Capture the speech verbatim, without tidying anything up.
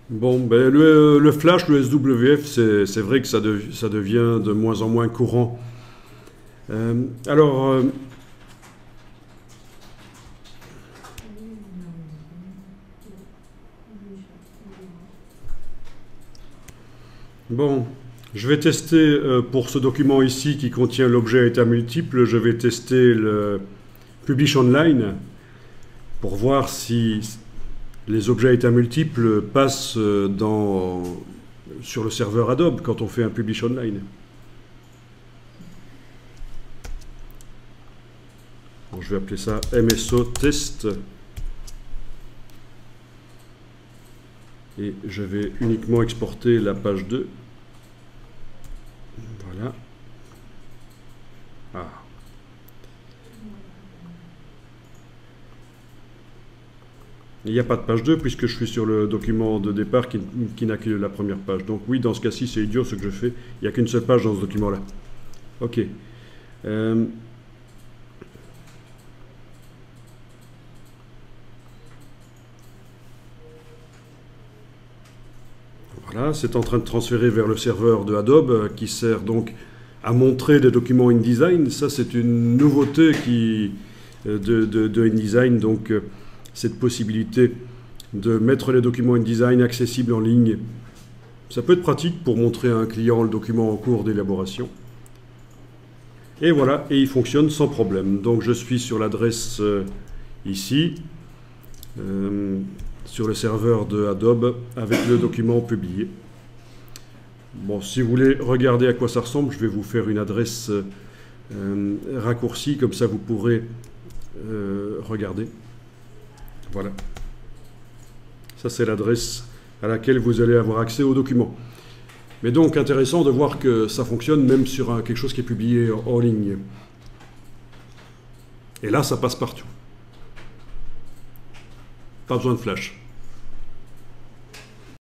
Bon, ben, le, le Flash, le S W F, c'est c'est vrai que ça, de- ça devient de moins en moins courant. Euh, alors, euh, bon, je vais tester euh, pour ce document ici qui contient l'objet à état multiple, je vais tester le Publish Online pour voir si les objets à état multiple passent euh, dans, sur le serveur Adobe quand on fait un Publish Online. Bon, je vais appeler ça M S O test. Et je vais uniquement exporter la page deux. Voilà. Ah. Il n'y a pas de page deux puisque je suis sur le document de départ qui, qui n'a que la première page. Donc oui, dans ce cas-ci, c'est idiot ce que je fais. Il n'y a qu'une seule page dans ce document-là. Ok. Euh, voilà, c'est en train de transférer vers le serveur de Adobe euh, qui sert donc à montrer des documents InDesign. Ça, c'est une nouveauté qui, euh, de, de, de InDesign. Donc, euh, cette possibilité de mettre les documents InDesign accessibles en ligne, ça peut être pratique pour montrer à un client le document en cours d'élaboration. Et voilà, et il fonctionne sans problème. Donc je suis sur l'adresse euh, ici, euh, sur le serveur de Adobe, avec le document publié. Bon, si vous voulez regarder à quoi ça ressemble, je vais vous faire une adresse euh, raccourcie, comme ça vous pourrez euh, regarder. Voilà. Ça, c'est l'adresse à laquelle vous allez avoir accès au document. Mais donc, intéressant de voir que ça fonctionne même sur un, quelque chose qui est publié en, en ligne. Et là, ça passe partout. Pas besoin de flash.